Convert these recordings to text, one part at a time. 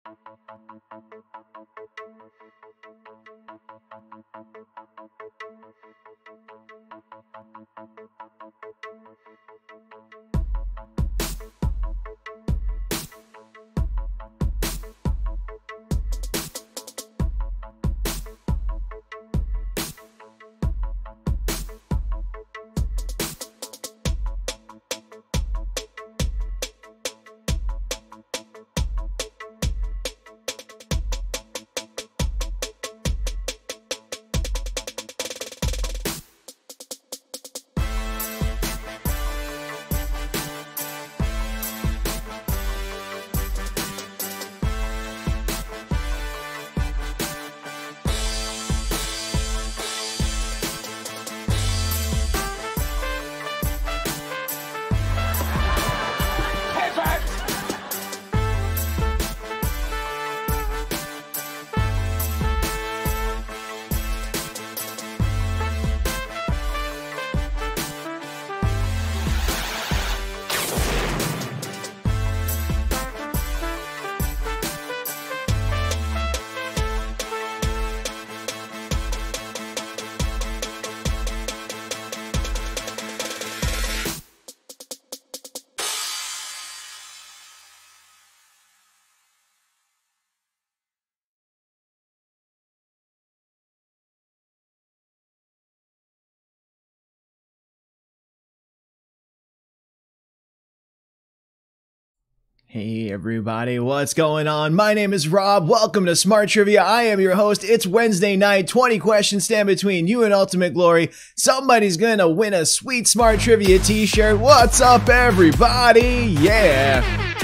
Hey everybody, what's going on? My name is Rob. Welcome to Smart Trivia. I am your host. It's Wednesday night. 20 questions stand between you and ultimate glory. Somebody's gonna win a sweet Smart Trivia t-shirt. What's up everybody? Yeah.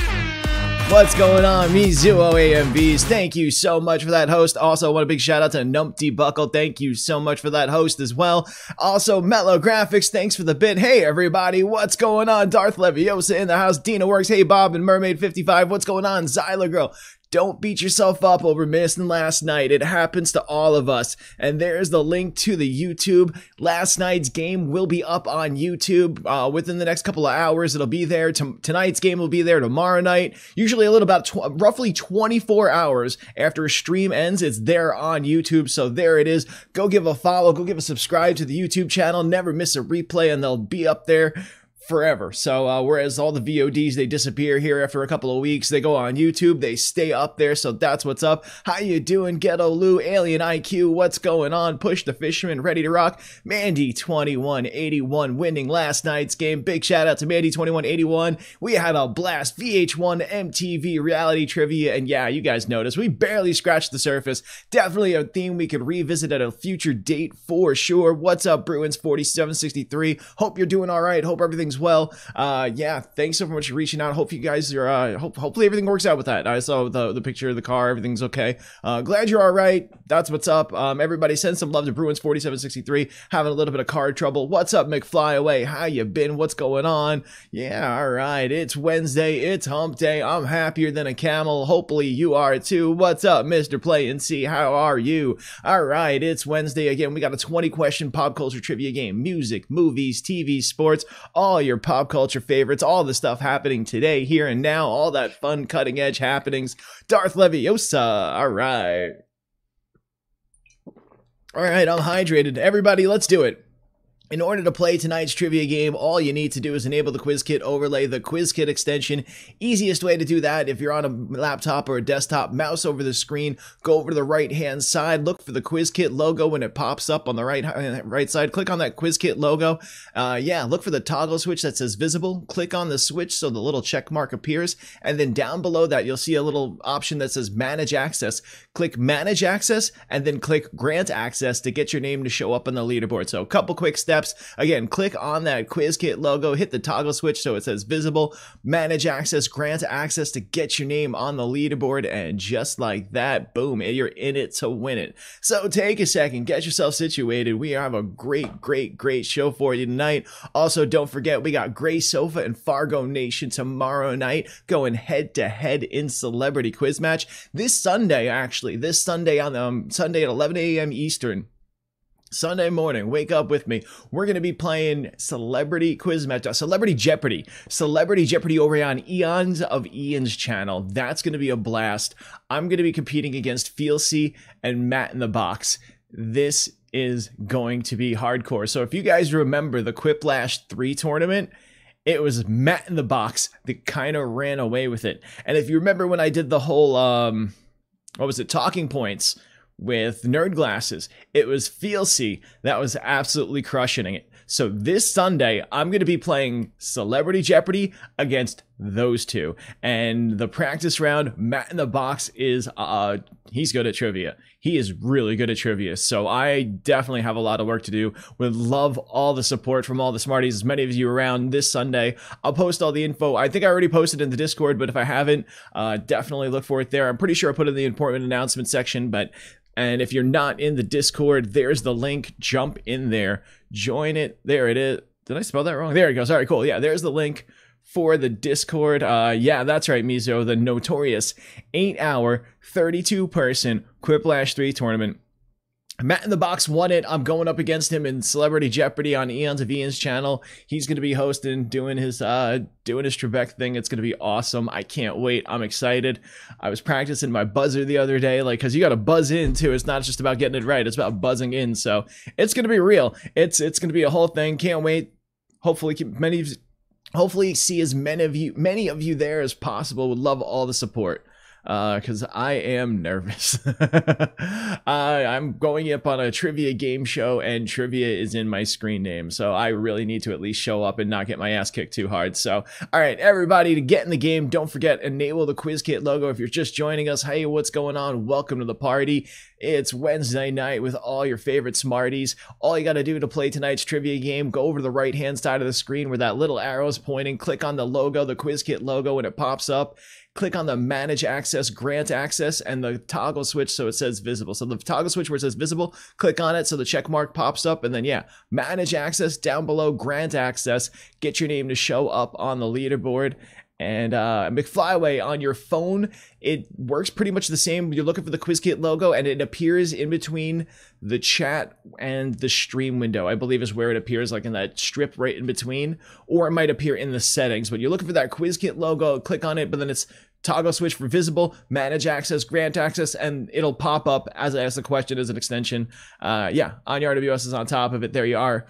What's going on, Mizuo AMVs? Thank you so much for that host. Also, I want a big shout out to Numpty Buckle. Thank you so much for that host as well. Also, Mellow Graphics, thanks for the bid. Hey, everybody, what's going on? Darth Leviosa in the house. Dina Works. Hey, Bob and Mermaid55. What's going on? Zyla Girl. Don't beat yourself up over missing last night. It happens to all of us. And there's the link to the YouTube. Last night's game will be up on YouTube within the next couple of hours. It'll be there. Tonight's game will be there tomorrow night. Usually a little about roughly 24 hours after a stream ends. It's there on YouTube. So there it is. Go give a follow. Go give a subscribe to the YouTube channel. Never miss a replay and they'll be up there forever. So whereas all the VODs, they disappear here after a couple of weeks, they go on YouTube, they stay up there. So that's what's up. How you doing, Ghetto Lou, Alien IQ? What's going on? Push the Fisherman, ready to rock. Mandy 2181 winning last night's game. Big shout out to Mandy 2181. We had a blast. VH1 MTV reality trivia, and yeah, you guys noticed we barely scratched the surface. Definitely a theme we could revisit at a future date for sure. What's up, Bruins 4763? Hope you're doing all right. Hope everything's well. Yeah, thanks so much for reaching out. Hope you guys are hopefully everything works out with that. I saw the picture of the car, everything's okay. Glad you're all right. That's what's up. Everybody send some love to Bruins 4763, having a little bit of car trouble. What's up, McFlyaway? How you been? What's going on? Yeah, all right, it's Wednesday, it's hump day. I'm happier than a camel. Hopefully you are too. What's up, Mr. Play and See? How are you? All right, it's Wednesday again. We got a 20 question pop culture trivia game. Music, movies, TV, sports, all your pop culture favorites, all the stuff happening today, here and now, all that fun cutting edge happenings. Darth Leviosa. All right. All right, I'm hydrated. Everybody, let's do it. In order to play tonight's trivia game, all you need to do is enable the QuizKit overlay, the QuizKit extension. Easiest way to do that, if you're on a laptop or a desktop, mouse over the screen, go over to the right-hand side, look for the QuizKit logo when it pops up on the right side. Click on that QuizKit logo. Yeah, look for the toggle switch that says visible. Click on the switch so the little check mark appears, and then down below that, you'll see a little option that says Manage Access. Click Manage Access, and then click Grant Access to get your name to show up on the leaderboard. So a couple quick steps. Again, click on that QuizKit logo, hit the toggle switch so it says visible, manage access, grant access to get your name on the leaderboard, and just like that, boom, you're in it to win it. So take a second, get yourself situated. We have a great show for you tonight. Also, don't forget, we got Gray Sofa and Fargo Nation tomorrow night going head to head in Celebrity Quiz Match. This Sunday, actually, on Sunday at 11 a.m. Eastern. Sunday morning, wake up with me. We're going to be playing Celebrity Jeopardy over on Eons of Ian's channel. That's going to be a blast. I'm going to be competing against Feelsy and Matt in the Box. This is going to be hardcore. So if you guys remember the Quiplash 3 tournament, it was Matt in the Box that kind of ran away with it. And if you remember when I did the whole, talking points with Nerd Glasses, it was Feelsy that was absolutely crushing it. So this Sunday, I'm going to be playing Celebrity Jeopardy against those two. And the practice round, Matt in the Box is, he's good at trivia. He is really good at trivia. So I definitely have a lot of work to do. Would love all the support from all the smarties, as many of you around this Sunday. I'll post all the info. I think I already posted in the Discord, but if I haven't, definitely look for it there. I'm pretty sure I put it in the important announcement section, and if you're not in the Discord, there's the link. Jump in there. Join it. There it is. Did I spell that wrong? There it goes. All right, cool. Yeah, there's the link for the Discord. Yeah, that's right, Mizo. The notorious 8-hour, 32-person Quiplash 3 tournament. Matt in the Box won it. I'm going up against him in Celebrity Jeopardy on Eons of Ian's channel. He's going to be hosting, doing his Trebek thing. It's going to be awesome. I can't wait. I'm excited. I was practicing my buzzer the other day, because you got to buzz in too. It's not just about getting it right. It's about buzzing in. So it's going to be real. It's going to be a whole thing. Can't wait. Hopefully see as many of you there as possible. Would love all the support. Because I am nervous. I'm going up on a trivia game show, and trivia is in my screen name, so I really need to at least show up and not get my ass kicked too hard. So, all right, everybody, to get in the game, don't forget, enable the Quiz Kit logo. If you're just joining us, hey, what's going on? Welcome to the party. It's Wednesday night with all your favorite smarties. All you got to do to play tonight's trivia game, go over to the right-hand side of the screen where that little arrow is pointing, click on the logo, the Quiz Kit logo, and it pops up. Click on the Manage Access, Grant Access, and the toggle switch so it says Visible. So the toggle switch where it says Visible, click on it so the check mark pops up, and then, yeah, Manage Access, down below, Grant Access, get your name to show up on the leaderboard. And McFlyaway, on your phone, it works pretty much the same. You're looking for the Quiz Kit logo, and it appears in between the chat and the stream window, I believe is where it appears, like in that strip right in between, or it might appear in the settings. But you're looking for that Quiz Kit logo, click on it, but then it's toggle switch for Visible, Manage Access, Grant Access, and it'll pop up as I ask the question as an extension. Yeah, Anya RWS is on top of it. There you are.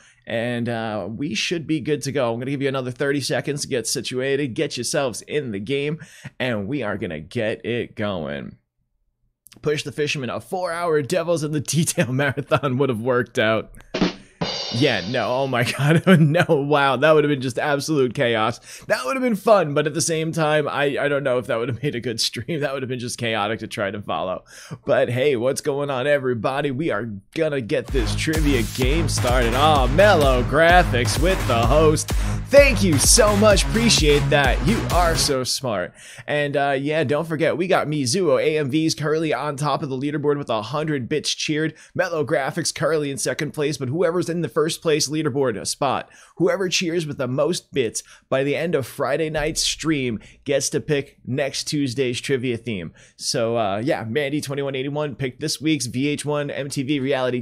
And we should be good to go. I'm going to give you another 30 seconds to get situated, get yourselves in the game, and we are going to get it going. Push the Fisherman, a 4-hour Devils in the Detail marathon would have worked out. Yeah, no, oh my god, no, wow, that would have been just absolute chaos. That would have been fun, but at the same time, I don't know if that would have made a good stream. That would have been just chaotic to try to follow. But hey, what's going on, everybody? We are gonna get this trivia game started. Oh, Mellow Graphics with the host. Thank you so much, appreciate that. You are so smart. And yeah, don't forget, we got Mizuo AMVs currently on top of the leaderboard with 100 bits cheered. Mellow Graphics currently in second place, but whoever's in the first place leaderboard spot, whoever cheers with the most bits by the end of Friday night's stream gets to pick next Tuesday's trivia theme. So yeah, Mandy2181 picked this week's VH1 MTV reality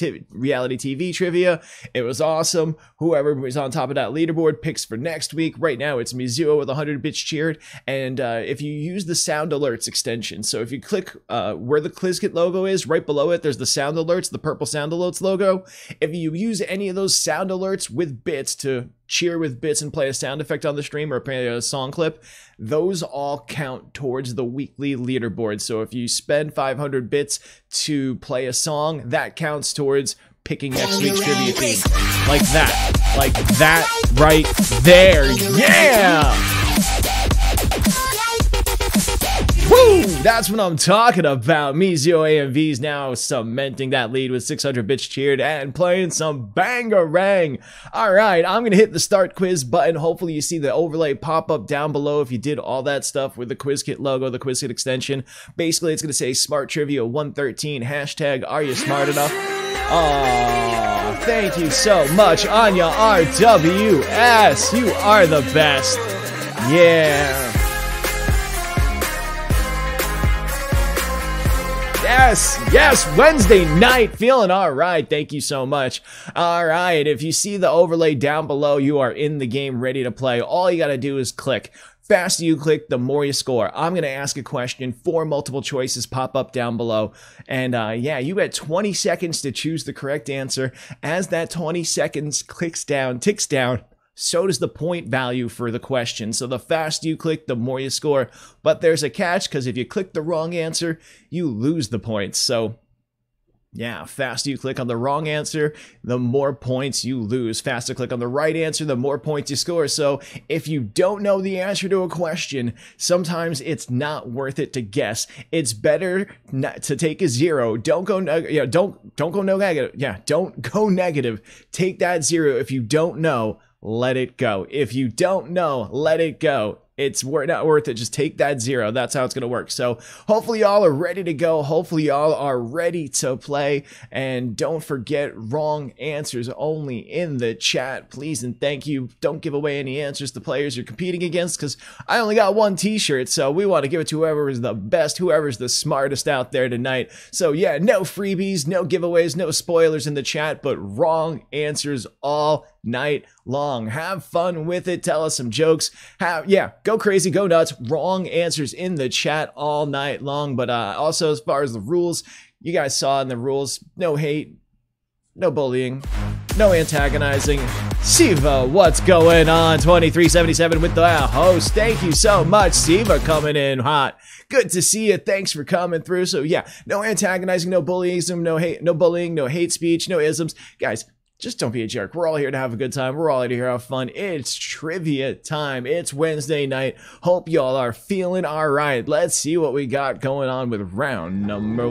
TV trivia. It was awesome. Whoever was on top of that leaderboard picks for next week. Right now it's Mizuo with 100 bits cheered. And if you use the sound alerts extension, so if you click where the Quiz Kit logo is, right below it there's the sound alerts, the purple sound alerts logo. If you use any of those sound alerts with bits to cheer with bits and play a sound effect on the stream or play a song clip, those all count towards the weekly leaderboard. So if you spend 500 bits to play a song, that counts towards picking next week's trivia theme. Like that right there. Yeah! Woo! That's what I'm talking about. Mizuo AMV's now cementing that lead with 600 bits cheered and playing some bangarang. Alright, I'm going to hit the start quiz button. Hopefully you see the overlay pop up down below if you did all that stuff with the Quiz Kit logo, the Quiz Kit extension. Basically, it's going to say Smart Trivia 113, hashtag are you smart enough? Aww, thank you so much, Anya RWS. You are the best. Yeah. Yes, Wednesday night, feeling all right. Thank you so much. All right, if you see the overlay down below, you are in the game, ready to play. All you got to do is click. Faster you click, the more you score. I'm going to ask a question, 4 multiple choices pop up down below. And yeah, you got 20 seconds to choose the correct answer. As that 20 seconds ticks down, so does the point value for the question. So the faster you click, the more you score. But there's a catch, because if you click the wrong answer, you lose the points. So yeah, faster you click on the wrong answer, the more points you lose. Faster click on the right answer, the more points you score. So if you don't know the answer to a question, sometimes it's not worth it to guess. It's better not to take a 0. Don't go negative. Don't go negative. Yeah, don't go negative. Take that 0. If you don't know, let it go. If you don't know, let it go. It's not worth it. Just take that 0. That's how it's going to work. So hopefully y'all are ready to go. Hopefully y'all are ready to play. And don't forget, wrong answers only in the chat, please and thank you. Don't give away any answers to players you're competing against, because I only got 1 t-shirt. So we want to give it to whoever is the best, whoever's the smartest out there tonight. So yeah, no freebies, no giveaways, no spoilers in the chat, but wrong answers all night long. Have fun with it. Tell us some jokes. Go crazy, go nuts. Wrong answers in the chat all night long. But also, as far as the rules, you guys saw in the rules, no hate, no bullying, no antagonizing. Siva, what's going on? 2377 with the host. Thank you so much, Siva, coming in hot. Good to see you. Thanks for coming through. So yeah, no antagonizing, no bullying, no hate, no bullying, no hate speech, no isms. Guys, just don't be a jerk. We're all here to have a good time. We're all here to have fun. It's trivia time. It's Wednesday night. Hope y'all are feeling all right. Let's see what we got going on with round number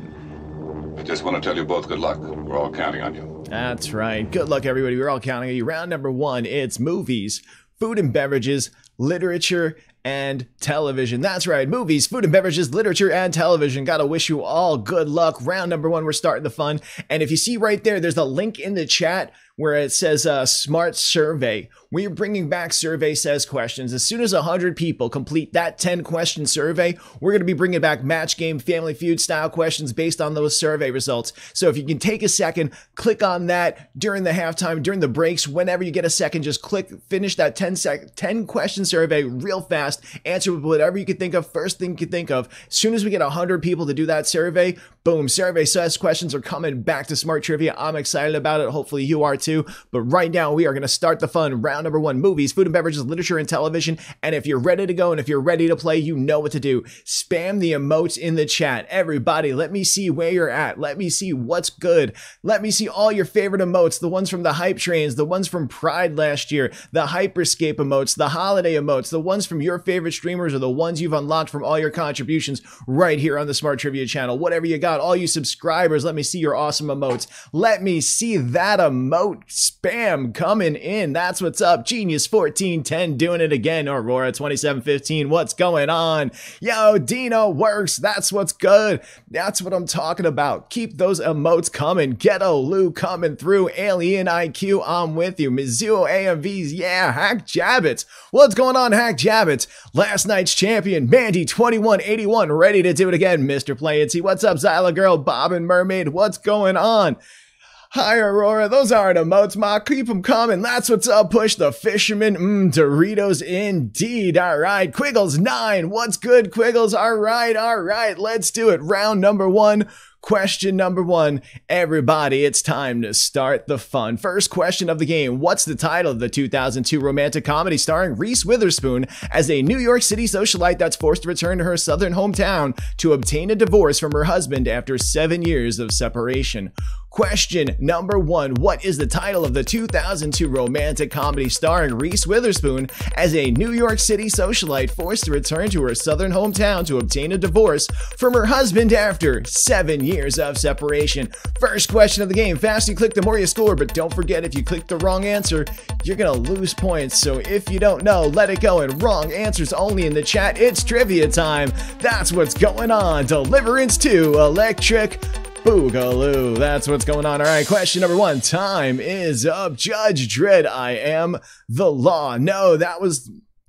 1. I just want to tell you both good luck. We're all counting on you. That's right. Good luck, everybody. We're all counting on you. Round number 1, it's movies, food and beverages, literature, and television. That's right. Movies, food and beverages, literature, and television. Gotta wish you all good luck. Round number 1, we're starting the fun. And if you see right there, there's a link in the chat where it says Smart Survey. We're bringing back Survey Says questions. As soon as 100 people complete that 10-question survey, we're going to be bringing back Match Game, Family Feud style questions based on those survey results. So if you can take a second, click on that during the halftime, during the breaks, whenever you get a second, just click, finish that 10-question survey real fast. Answer with whatever you can think of, first thing you can think of. As soon as we get 100 people to do that survey, boom, Survey Says questions are coming back to Smart Trivia. I'm excited about it. Hopefully you are too. But right now, we are going to start the fun. Round number 1, movies, food and beverages, literature, and television. And if you're ready to go and if you're ready to play, you know what to do. Spam the emotes in the chat. Everybody, let me see where you're at. Let me see what's good. Let me see all your favorite emotes, the ones from the hype trains, the ones from Pride last year, the Hyperscape emotes, the holiday emotes, the ones from your favorite streamers, or the ones you've unlocked from all your contributions right here on the Smart Trivia channel. Whatever you got, all you subscribers, let me see your awesome emotes. Let me see that emote spam coming in. That's what's up. Genius1410 doing it again. Aurora2715, what's going on? Yo, Dino works. That's what's good. That's what I'm talking about. Keep those emotes coming. Ghetto Lou coming through. Alien IQ, I'm with you. Mizuo AMVs, yeah. Hack Jabbits. What's going on, Hack Jabbits? Last night's champion, Mandy2181, ready to do it again. Mr. Playancy, what's up? Zyla Girl, Bob and Mermaid, what's going on? Hi, Aurora. Those aren't emotes, ma. Keep them coming. That's what's up. Push the fisherman. Doritos indeed. All right. Quiggles9. What's good, Quiggles? All right. Let's do it. Round number 1. Question number 1, everybody, it's time to start the fun. First question of the game, what's the title of the 2002 romantic comedy starring Reese Witherspoon as a New York City socialite that's forced to return to her southern hometown to obtain a divorce from her husband after 7 years of separation? Question number 1, what is the title of the 2002 romantic comedy starring Reese Witherspoon as a New York City socialite forced to return to her southern hometown to obtain a divorce from her husband after 7 years of separation? First question of the game. Fast you click, the more you score, but don't forget, if you click the wrong answer, you're gonna lose points. So if you don't know, let it go, and wrong answers only in the chat. It's trivia time. That's what's going on. Deliverance 2, Electric Boogaloo. That's what's going on. All right, question number 1. Time is up. Judge Dredd, I am the law. No, that was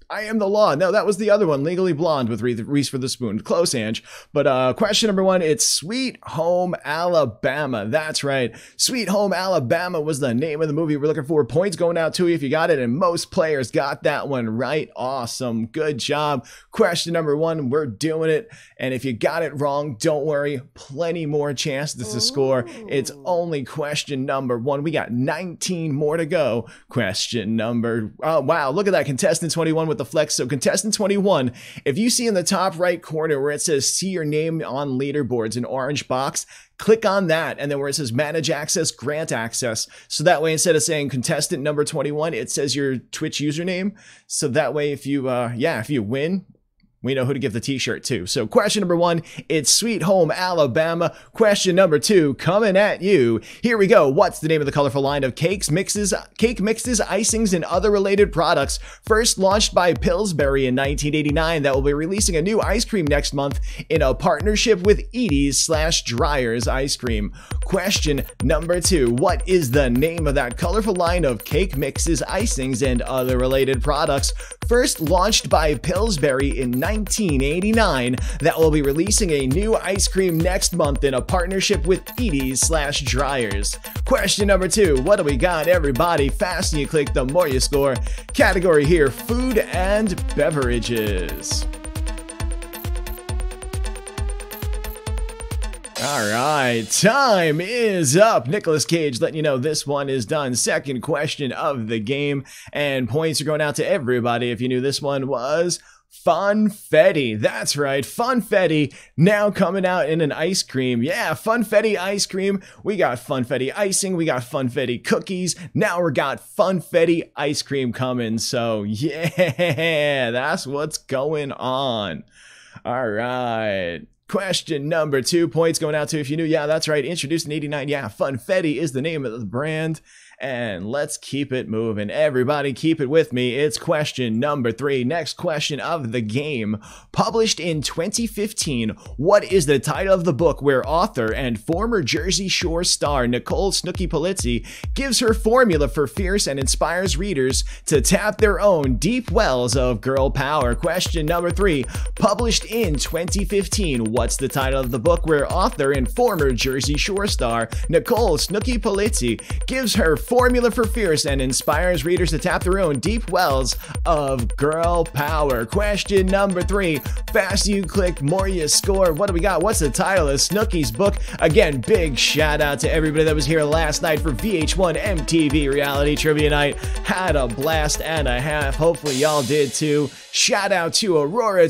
I Am the Law. No, that was the other one. Legally Blonde with Reese Witherspoon. Close, Ange. But question number 1, it's Sweet Home Alabama. That's right. Sweet Home Alabama was the name of the movie we're looking for. Points going out to you if you got it, and most players got that one right. Awesome. Good job. Question number 1, we're doing it. And if you got it wrong, don't worry. Plenty more chances to score. It's only question number 1. We got 19 more to go. Question number... Oh, wow. Look at that. Contestant 21 with the flex. So contestant 21, if you see in the top right corner where it says see your name on leaderboards, an orange box, click on that, and then where it says manage access, grant access. So that way, instead of saying contestant number 21, it says your Twitch username. So that way, if you if you win, we know who to give the t-shirt to. So question number 1, it's Sweet Home Alabama. Question number 2, coming at you. Here we go. What's the name of the colorful line of cake mixes, icings, and other related products first launched by Pillsbury in 1989 that will be releasing a new ice cream next month in a partnership with Edie's/Dreyer's Ice Cream? Question number 2, what is the name of that colorful line of cake mixes, icings, and other related products first launched by Pillsbury in 1989 that will be releasing a new ice cream next month in a partnership with Edie's/Dreyer's? Question number 2, what do we got, everybody? Faster you click, the more you score. Category here, food and beverages. All right, time is up. Nicolas Cage letting you know this one is done. Second question of the game, and points are going out to everybody if you knew this one was Funfetti. That's right, Funfetti now coming out in an ice cream. Yeah, Funfetti ice cream. We got Funfetti icing, we got Funfetti cookies. Now we got Funfetti ice cream coming. So yeah, that's what's going on. All right. Question number 2, points going out to if you knew. Yeah, that's right. Introduced in 89. Yeah, Funfetti is the name of the brand. And let's keep it moving. Everybody keep it with me. It's question number 3. Next question of the game. Published in 2015, what is the title of the book where author and former Jersey Shore star Nicole Snooki Polizzi gives her formula for fierce and inspires readers to tap their own deep wells of girl power? Question number 3. Published in 2015, what's the title of the book where author and former Jersey Shore star Nicole Snooki Polizzi gives her formula for fierce and inspires readers to tap their own deep wells of girl power? Question number 3. Faster you click, more you score. What do we got? What's the title of Snooki's book? Again, big shout out to everybody that was here last night for VH1 MTV Reality Trivia Night. Had a blast and a half. Hopefully y'all did too. Shout out to Aurora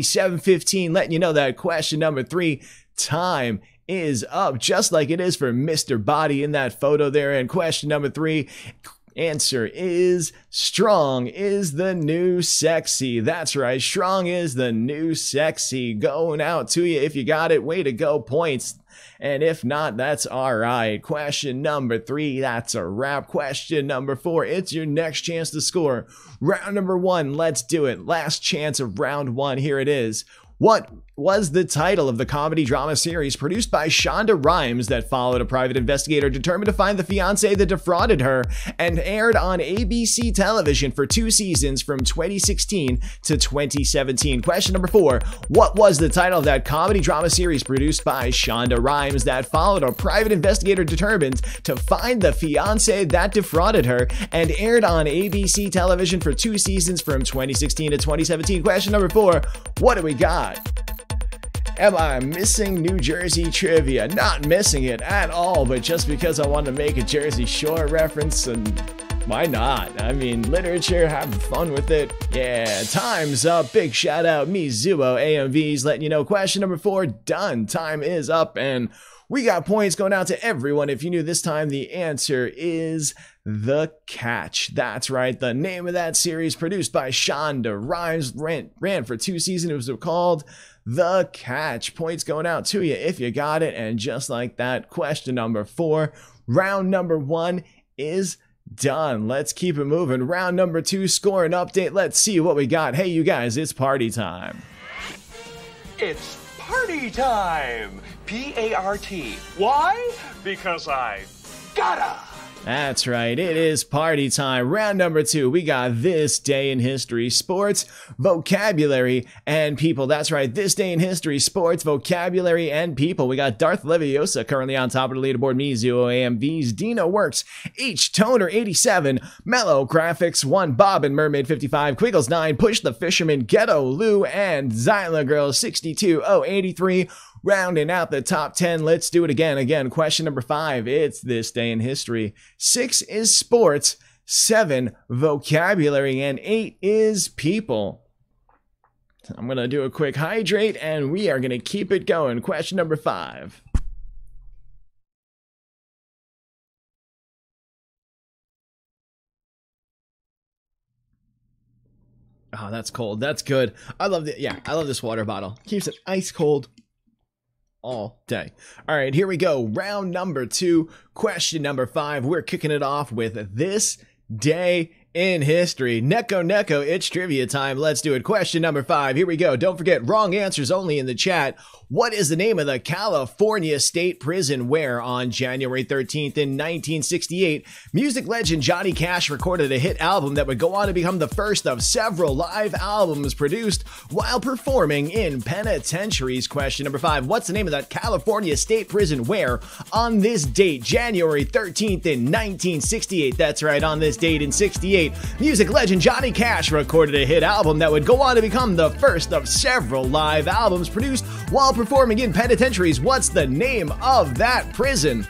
2715 letting you know that question number 3, time is up, just like it is for Mr. Body in that photo there. And question number 3, answer is strong is the new sexy. That's right, strong is the new sexy. Going out to you if you got it. Way to go, points. And if not, that's all right. Question number 3, that's a wrap. Question number 4, it's your next chance to score. Round number 1, let's do it. Last chance of round 1, here it is. What was the title of the comedy drama series produced by Shonda Rhimes that followed a private investigator determined to find the fiancé that defrauded her and aired on ABC television for 2 seasons from 2016 to 2017? Question number 4, what was the title of that comedy drama series produced by Shonda Rhimes that followed a private investigator determined to find the fiancé that defrauded her and aired on ABC television for 2 seasons from 2016 to 2017? Question number 4, what do we got? Am I missing New Jersey trivia? Not missing it at all, but just because I wanted to make a Jersey Shore reference, and why not? I mean, literature, have fun with it. Yeah, time's up. Big shout out, Mizuho AMVs letting you know question number 4 done. Time is up, and we got points going out to everyone. If you knew this time, the answer is The Catch. That's right, the name of that series produced by Shonda Rhimes ran for 2 seasons. It was called The Catch. Points going out to you if you got it. And just like that, question number 4, round number 1 is done. Let's keep it moving. Round number 2, score and update. Let's see what we got. Hey, you guys, it's party time. It's party time. P-A-R-T. Why? Because I gotta. That's right, it is party time. Round number 2, we got this day in history, sports, vocabulary, and people. That's right, this day in history, sports, vocabulary, and people. We got Darth Leviosa currently on top of the leaderboard, Mizuo AMVs, Dino Works, H Toner 87, Mellow Graphics 1, Bob and Mermaid 55, Quiggles 9, Push the Fisherman, Ghetto Lou, and Zyla Girl 62083. Rounding out the top 10, let's do it again. Question number 5, it's this day in history. 6 is sports, 7 vocabulary, and 8 is people. I'm going to do a quick hydrate, and we are going to keep it going. Question number 5. Oh, that's cold. That's good. I love this water bottle. Keeps it ice cold all day. All right, here we go. Round number 2, question number 5. We're kicking it off with this day in history. Neko, it's trivia time. Let's do it. Question number 5. Here we go. Don't forget, wrong answers only in the chat. What is the name of the California State Prison where on January 13th in 1968, music legend Johnny Cash recorded a hit album that would go on to become the first of several live albums produced while performing in penitentiaries? Question number 5. What's the name of that California State Prison where on this date, January 13th in 1968? That's right, on this date in 68, music legend Johnny Cash recorded a hit album that would go on to become the first of several live albums produced while performing in penitentiaries. What's the name of that prison?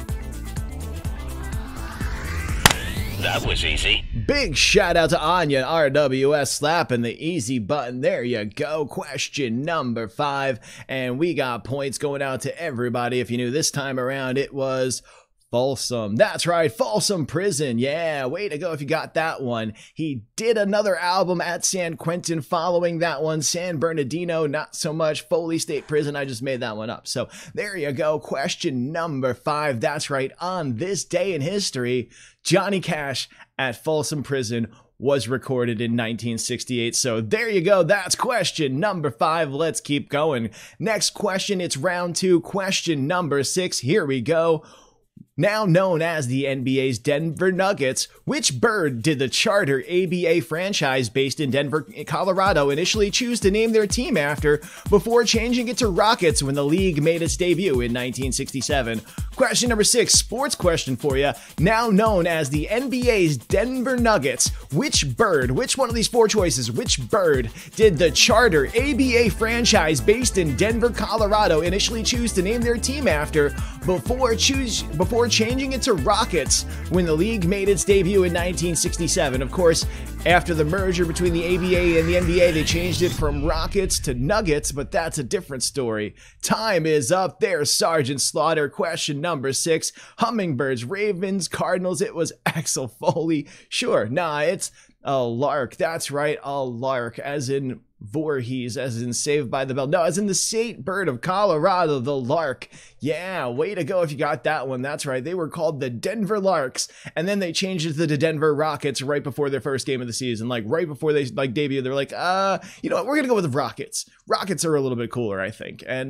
That was easy. Big shout out to Anya RWS slapping the easy button. There you go. Question number 5. And we got points going out to everybody. If you knew this time around, it was Folsom. That's right, Folsom Prison. Yeah, way to go if you got that one. He did another album at San Quentin following that one. San Bernardino, not so much. Foley State Prison, I just made that one up. So there you go. Question number 5. That's right, on this day in history, Johnny Cash at Folsom Prison was recorded in 1968. So there you go. That's question number 5. Let's keep going. Next question, it's round 2. Question number 6. Here we go. Now known as the NBA's Denver Nuggets, which bird did the charter ABA franchise based in Denver, Colorado initially choose to name their team after before changing it to Rockets when the league made its debut in 1967? Question number 6, sports question for you. Now known as the NBA's Denver Nuggets, which one of these 4 choices, which bird did the charter ABA franchise based in Denver, Colorado initially choose to name their team after before changing it to Rockets when the league made its debut in 1967. Of course, after the merger between the ABA and the NBA, they changed it from Rockets to Nuggets, but that's a different story. Time is up. There's Sergeant Slaughter. Question number 6. Hummingbirds, Ravens, Cardinals. It was Axel Foley. Sure. Nah, it's a lark. That's right, a lark, as in Voorhees, as in Saved by the Bell. No, as in the state bird of Colorado, the lark. Yeah, way to go if you got that one. That's right, they were called the Denver Larks, and then they changed it to the Denver Rockets right before their first game of the season. Like, right before they, debuted, they're like, you know what, we're gonna go with the Rockets. Rockets are a little bit cooler, I think, and,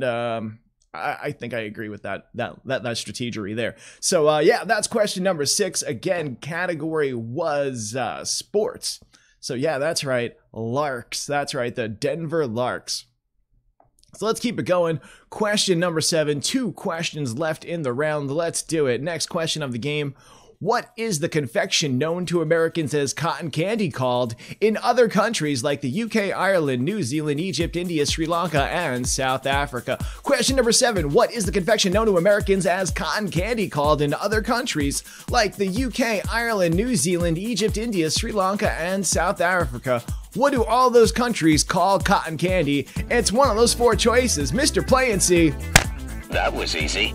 I think I agree with that strategery there. So, yeah, that's question number 6. Again, category was, sports. So yeah, that's right, Larks. That's right, the Denver Larks. So let's keep it going. Question number 7, 2 questions left in the round. Let's do it. Next question of the game. What is the confection known to Americans as cotton candy called in other countries like the UK, Ireland, New Zealand, Egypt, India, Sri Lanka, and South Africa? Question number 7. What is the confection known to Americans as cotton candy called in other countries like the UK, Ireland, New Zealand, Egypt, India, Sri Lanka, and South Africa? What do all those countries call cotton candy? It's one of those 4 choices. Mr. Play and See. That was easy.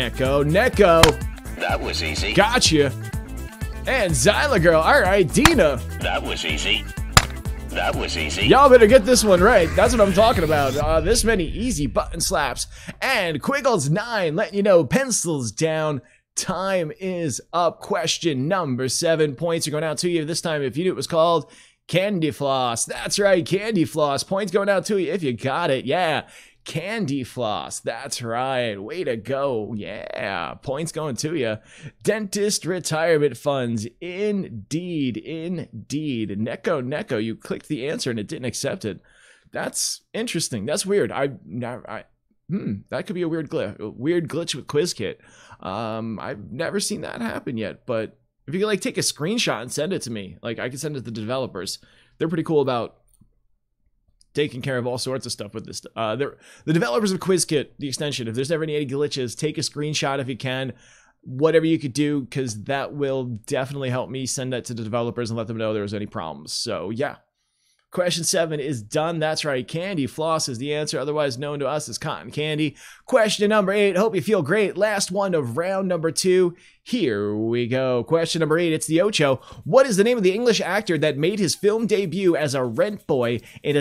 Neko. That was easy. Gotcha. And Zyla Girl. All right, Dina. That was easy. That was easy. Y'all better get this one right. That's what I'm talking about. This many easy button slaps. And Quiggles 9 letting you know, pencils down. Time is up. Question number 7. Points are going out to you this time. If you knew it was called Candy Floss. That's right, Candy Floss. Points going out to you if you got it. Yeah. Candy floss. That's right. Way to go. Yeah. Points going to you. Dentist retirement funds. Indeed. Indeed. Neko. You clicked the answer and it didn't accept it. That's interesting. That's weird. That could be a weird glitch with QuizKit. I've never seen that happen yet, but if you could like take a screenshot and send it to me, like I can send it to the developers. They're pretty cool about taking care of all sorts of stuff with this. The developers of QuizKit, the extension, if there's ever any glitches, take a screenshot if you can, whatever you could do, because that will definitely help me send that to the developers and let them know there was any problems. So yeah. Question 7 is done. That's right. Candy floss is the answer, otherwise known to us as cotton candy. Question number 8. Hope you feel great. Last one of round number 2. Here we go. Question number 8. It's the Ocho. What is the name of the English actor that made his film debut as a rent boy in a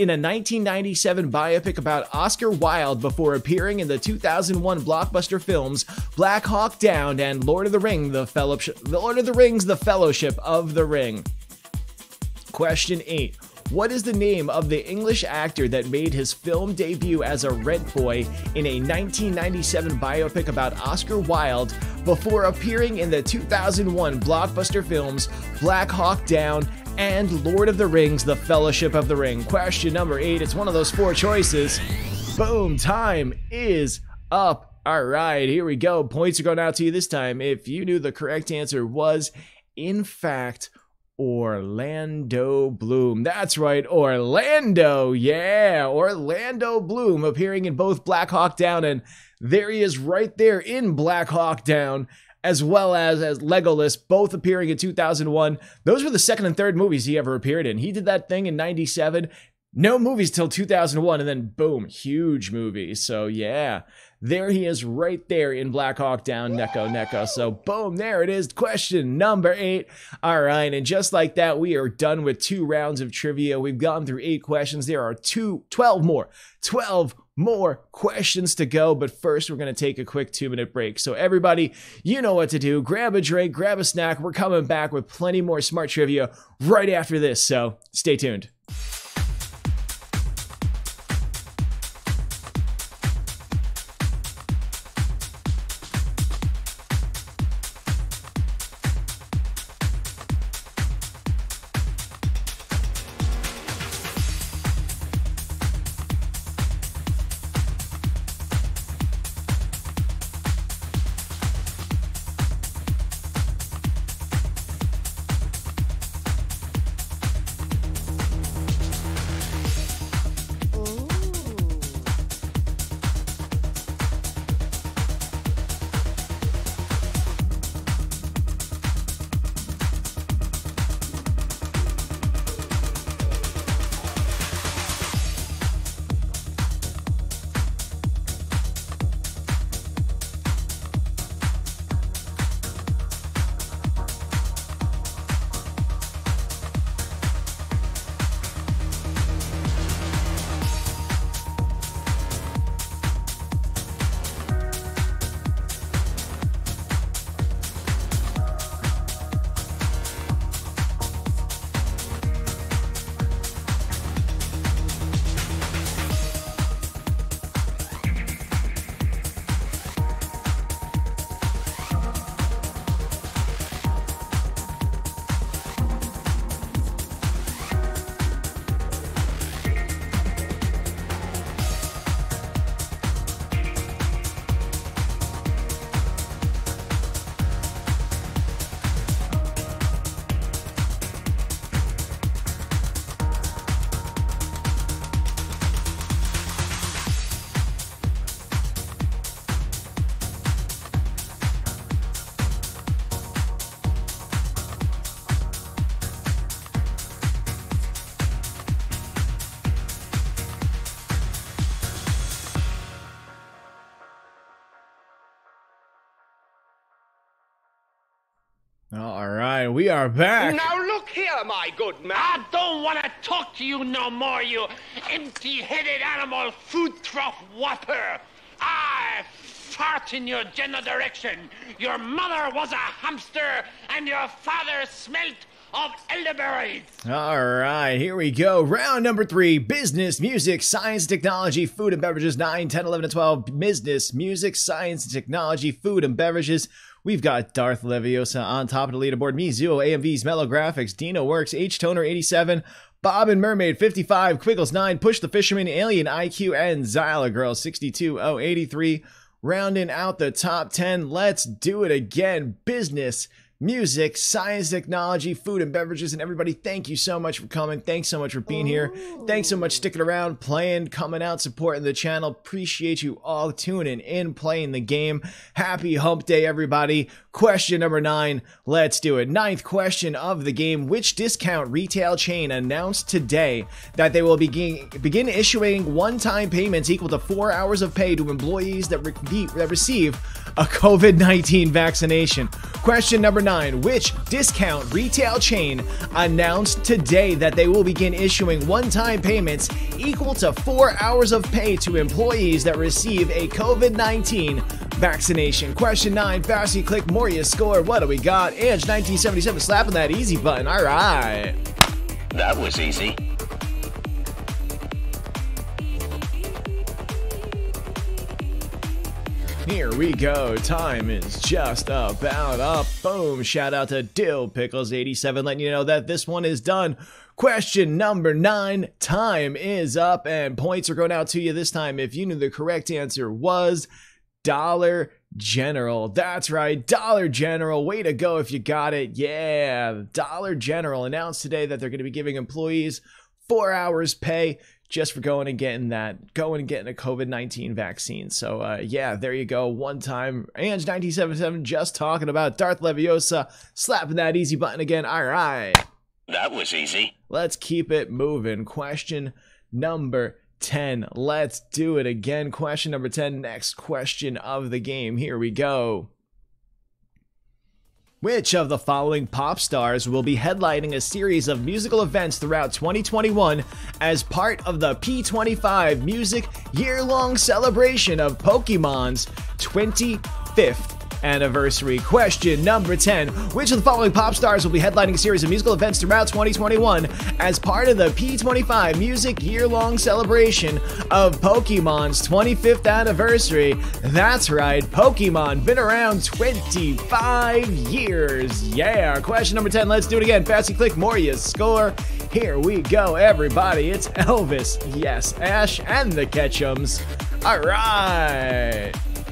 1997 biopic about Oscar Wilde before appearing in the 2001 blockbuster films Black Hawk Down and Lord of the Rings, The Fellowship of the Ring? Question 8. What is the name of the English actor that made his film debut as a rent boy in a 1997 biopic about Oscar Wilde before appearing in the 2001 blockbuster films Black Hawk Down and Lord of the Rings, The Fellowship of the Ring? Question number 8. It's one of those 4 choices. Boom. Time is up. All right, here we go. Points are going out to you this time. If you knew the correct answer was, in fact, Orlando Bloom. That's right, Orlando. Yeah, Orlando Bloom appearing in both Black Hawk Down, and there he is right there in Black Hawk Down, as well as Legolas, both appearing in 2001. Those were the second and third movies he ever appeared in. He did that thing in 97. No movies till 2001, and then boom, huge movie. So yeah, there he is right there in Black Hawk Down, Neko. So boom, there it is. Question number 8. All right, and just like that, we are done with 2 rounds of trivia. We've gone through 8 questions. There are 12 more questions to go, but first we're going to take a quick 2-minute break. So everybody, you know what to do. Grab a drink, grab a snack. We're coming back with plenty more smart trivia right after this, so stay tuned. All right, we are back. Now look here, my good man. I don't want to talk to you no more, you empty-headed animal food trough whopper. I fart in your general direction. Your mother was a hamster, and your father smelt of elderberries. All right, here we go. Round number 3, business, music, science, technology, food and beverages. 9, 10, 11, and 12, business, music, science, technology, food and beverages. We've got Darth Leviosa on top of the leaderboard. Mizuo, AMVs, Mellow Graphics, Dino Works, H-Toner 87, Bob and Mermaid 55, Quiggles 9, Push the Fisherman, Alien IQ, and Zyla Girl 62, 083. Rounding out the top 10, let's do it again. Business, music, science, technology, food and beverages. And everybody, thank you so much for coming. Thanks so much for being here. Thanks so much sticking around, playing, coming out, supporting the channel. Appreciate you all tuning in, playing the game. Happy hump day, everybody. Question number 9, let's do it. 9th question of the game. Which discount retail chain announced today that they will begin issuing one-time payments equal to 4 hours of pay to employees that receive a COVID-19 vaccination? Question number 9. Which discount retail chain announced today that they will begin issuing one-time payments equal to 4 hours of pay to employees that receive a COVID-19 vaccination? Question 9. Fastly click more, you score. What do we got? Ange 1977 slapping that easy button. All right. That was easy. Here we go. Time is just about up. Boom. Shout out to Dill Pickles 87 letting you know that this one is done. Question number 9. Time is up and points are going out to you this time if you knew the correct answer was Dollar General. That's right, Dollar General. Way to go if you got it. Yeah, Dollar General announced today that they're going to be giving employees 4 hours pay just for going and getting a COVID-19 vaccine. So yeah, there you go. One time, Ange 1977 just talking about Darth Leviosa slapping that easy button again. All right. That was easy. Let's keep it moving. Question number 10. Let's do it again. Question number 10. Next question of the game. Here we go. Which of the following pop stars will be headlining a series of musical events throughout 2021 as part of the P25 Music year-long celebration of Pokemon's 25th anniversary? Question number 10. Which of the following pop stars will be headlining a series of musical events throughout 2021 as part of the P25 Music year-long celebration of Pokemon's 25th anniversary? That's right, Pokemon, been around 25 years. Yeah. Question number 10. Let's do it again. Fastly click more, you score. Here we go, everybody. It's Elvis, yes, Ash, and the Ketchums. All right.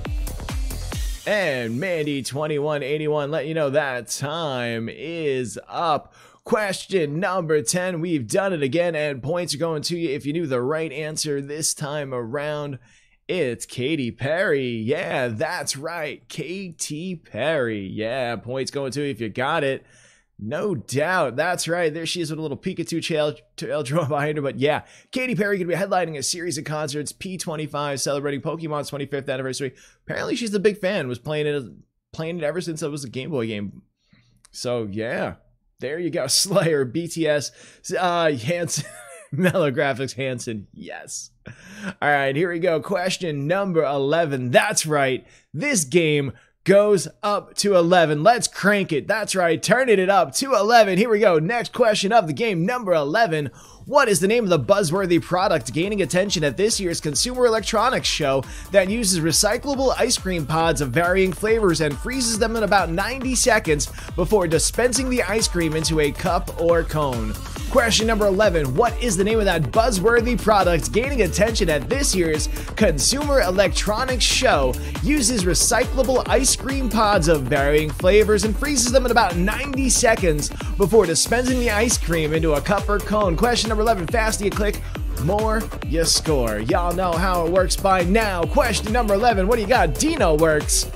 And Mandy2181 let you know that time is up. Question number 10. We've done it again, and points are going to you if you knew the right answer this time around. It's Katy Perry. Yeah, that's right. Katy Perry. Yeah, points going to you if you got it. No doubt. That's right. There she is with a little Pikachu trail drawn behind her. But yeah, Katy Perry going to be headlining a series of concerts, P25, celebrating Pokemon's 25th anniversary. Apparently she's a big fan. Was playing it ever since it was a Game Boy game. So yeah, there you go. Slayer, BTS, Hanson, Mellow Graphics, Hanson. Yes. All right, here we go. Question number 11. That's right. This game goes up to 11. Let's crank it. That's right. Turning it up to 11. Here we go. Next question of the game, number 11. What is the name of the buzzworthy product gaining attention at this year's Consumer Electronics Show that uses recyclable ice cream pods of varying flavors and freezes them in about 90 seconds before dispensing the ice cream into a cup or cone? Question number 11. What is the name of that buzzworthy product gaining attention at this year's Consumer Electronics Show, uses recyclable ice cream pods of varying flavors and freezes them in about 90 seconds before dispensing the ice cream into a cup or cone? Question number 11. Faster you click, more you score. Y'all know how it works by now. Question number 11. What do you got? Dino Works.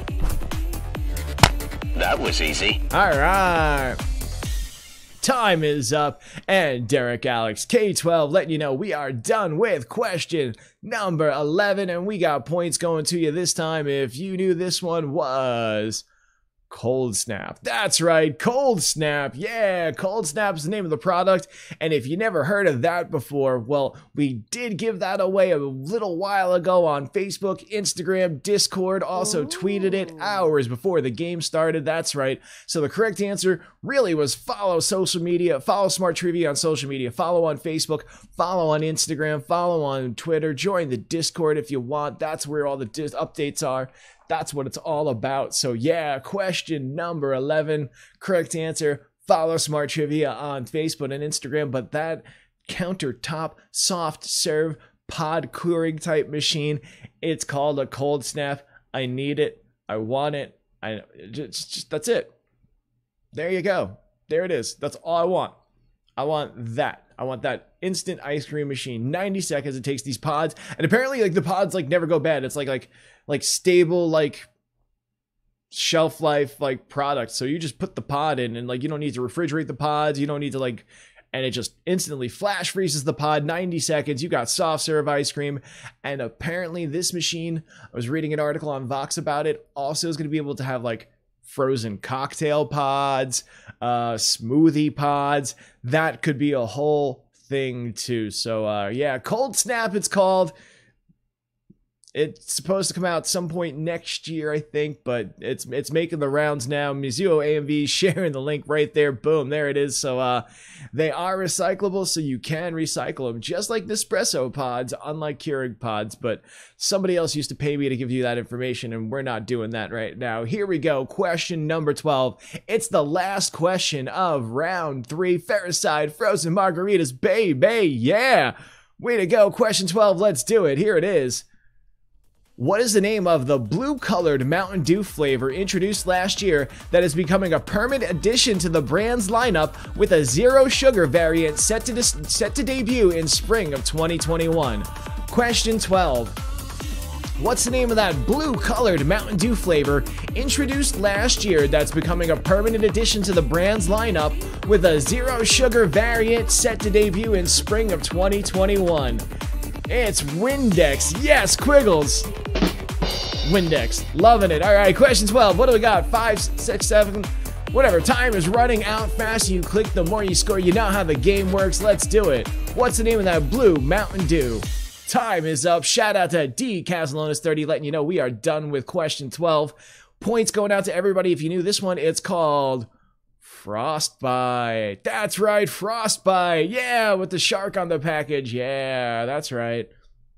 That was easy. All right. Time is up, and Derek Alex K12 letting you know we are done with question number 11, and we got points going to you this time if you knew this one was Cold Snap. That's right, Cold Snap. Yeah, Cold Snap is the name of the product. And if you never heard of that before, well, we did give that away a little while ago on Facebook, Instagram, Discord, also tweeted it hours before the game started. That's right. So the correct answer really was follow social media, follow Smart Trivia on social media, follow on Facebook, follow on Instagram, follow on Twitter, join the Discord if you want. That's where all the updates are. That's what it's all about. So yeah, question number 11, correct answer, follow Smart Trivia on Facebook and Instagram. But that countertop soft serve pod Keurig type machine, it's called a Cold Snap. I need it. I want it. That's it. There you go. There it is. That's all I want. I want that. I want that instant ice cream machine. 90 seconds it takes these pods. And apparently like the pods like never go bad. It's like stable, like shelf life, like product. So you just put the pod in and like, you don't need to refrigerate the pods. You don't need to like, and it just instantly flash freezes the pod. 90 seconds. You got soft serve ice cream. And apparently this machine, I was reading an article on Vox about it, also is going to be able to have like frozen cocktail pods, smoothie pods. That could be a whole thing too. So yeah, Cold Snap it's called. It's supposed to come out some point next year, I think, but it's making the rounds now. Mizuho AMV sharing the link right there. Boom, there it is. So they are recyclable, so you can recycle them, just like Nespresso pods, unlike Keurig pods. But somebody else used to pay me to give you that information, and we're not doing that right now. Here we go. Question number 12. It's the last question of round 3. Ferricide frozen margaritas, baby. Yeah. Way to go. Question 12. Let's do it. Here it is. What is the name of the blue-colored Mountain Dew flavor introduced last year that is becoming a permanent addition to the brand's lineup with a zero sugar variant set to debut in spring of 2021? Question 12. What's the name of that blue-colored Mountain Dew flavor introduced last year that's becoming a permanent addition to the brand's lineup with a zero sugar variant set to debut in spring of 2021? It's Windex. Yes, Quiggles. Windex. Loving it. All right, question 12. What do we got? 5, 6, 7, whatever. Time is running out. Faster you click, the more you score. You know how the game works. Let's do it. What's the name of that blue Mountain Dew? Time is up. Shout out to D Casalonis 30 letting you know we are done with question 12. Points going out to everybody. If you knew this one, it's called Frostbite. That's right, Frostbite. Yeah, with the shark on the package. Yeah, that's right.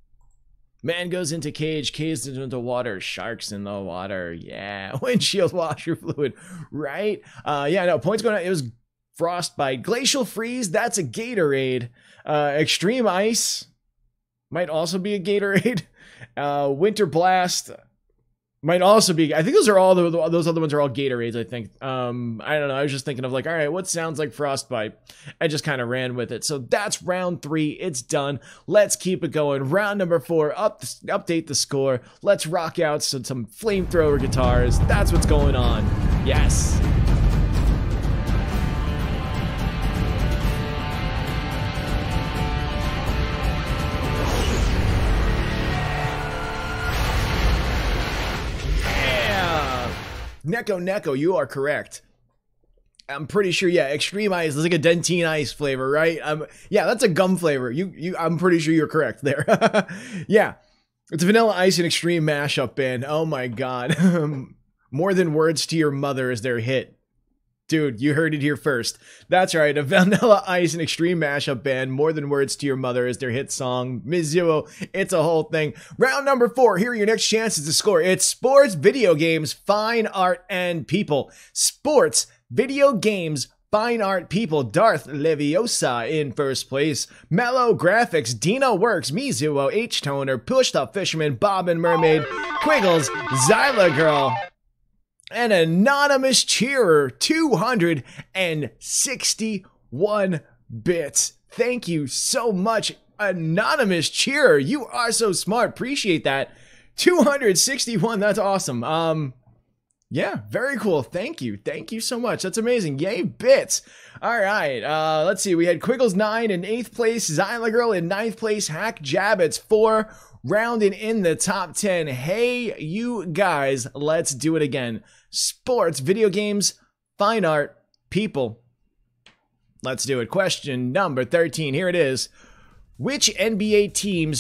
Man goes into cage, caves into water, sharks in the water. Yeah, windshield washer fluid. Right? Yeah, no, points going out. It was Frostbite. Glacial Freeze, that's a Gatorade. Extreme Ice might also be a Gatorade. Winter Blast might also be, I think those are all, those other ones are all Gatorades, I think. I don't know, I was just thinking of like, all right, what sounds like Frostbite? I just kind of ran with it. So that's round 3, it's done. Let's keep it going. Round number 4, update the score. Let's rock out some flamethrower guitars. That's what's going on. Yes. Neko, you are correct. I'm pretty sure, yeah, Extreme Ice is like a Dentine Ice flavor, right? Yeah, that's a gum flavor. I'm pretty sure you're correct there. Yeah, it's a Vanilla Ice and Extreme mashup band. Oh my god. More Than Words to Your Mother is their hit. Dude, you heard it here first. That's right, a Vanilla Ice and Extreme mashup band, More Than Words to Your Mother is their hit song. Mizuho, it's a whole thing. Round number 4, here are your next chances to score. It's sports, video games, fine art, and people. Sports, video games, fine art, people. Darth Leviosa in first place. Mellow Graphics, Dino Works, Mizuho, H-Toner, Pushed Up Fisherman, Bob and Mermaid, Quiggles, Zyla Girl. An anonymous cheerer, 261 bits. Thank you so much, anonymous cheerer. You are so smart. Appreciate that. 261. That's awesome. Yeah, very cool. Thank you. Thank you so much. That's amazing. Yay, bits. All right. Let's see. We had Quiggles 9 in 8th place, Zyla Girl in 9th place, Hack Jabbits 4, rounding in the top 10. Hey, you guys, let's do it again. Sports, video games, fine art, people. Let's do it. Question number 13. Here it is. Which NBA team's